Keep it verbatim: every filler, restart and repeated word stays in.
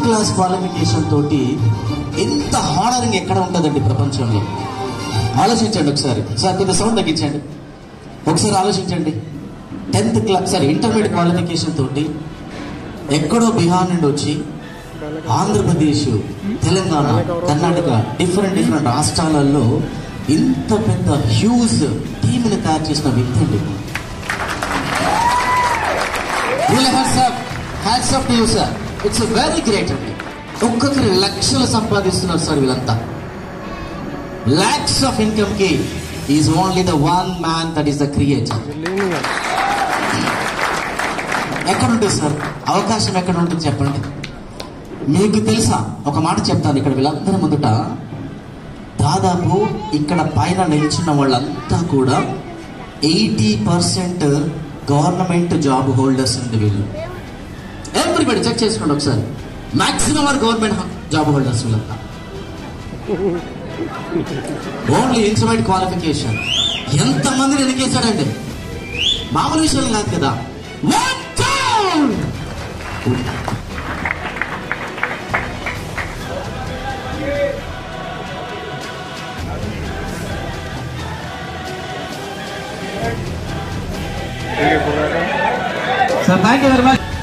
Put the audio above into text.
Class qualification తోటి ఎంత honouring ఎక్కడ ఉంటుందండి ప్రపంచంలో? ఆలోచించండి ఒకసారి. సార్ కొద్దిగా సౌండ్ తగ్గించండి. ఒకసారి ఆలోచించండి. Tenth class sorry intermediate qualification తోటి ఎక్కడో బీహార్ నుండి వచ్చి ఆంధ్రప్రదేశ్, తెలంగాణ, కర్ణాటక డిఫరెంట్ డిఫరెంట్ రాష్ట్రాలలో ఇంత పెద్ద హ్యూజ్ టీంని తయారు చేసిన వ్యక్తి అండి. ఇట్స్ వెరీ గ్రేట్ అండి. ఒక్కొక్కరి లక్షలు సంపాదిస్తున్నారు సార్ వీళ్ళంతా. లాక్స్ ఆఫ్ ఇన్కమ్ కి is only the one man that is the creator. ఎక్కడ ఉంటుంది సార్ అవకాశం? ఎక్కడ ఉంటుంది చెప్పండి. మీకు తెలుసా? ఒక మాట చెప్తాను ఇక్కడ వీళ్ళందరి ముందుట. దాదాపు ఇక్కడ పైన నిల్చున్న వాళ్ళంతా కూడా eighty percent government job holders ఉంది వీళ్ళు. ఎవ్రీబడి చెక్ చేసుకోండి ఒకసారి. Maximum are government job holders వీళ్ళంతా. Only intermediate qualification. ఎంతమందిని ఎన్నికేశాడండి? మామూలు విషయం కాదు కదా. Sir, thank you very much.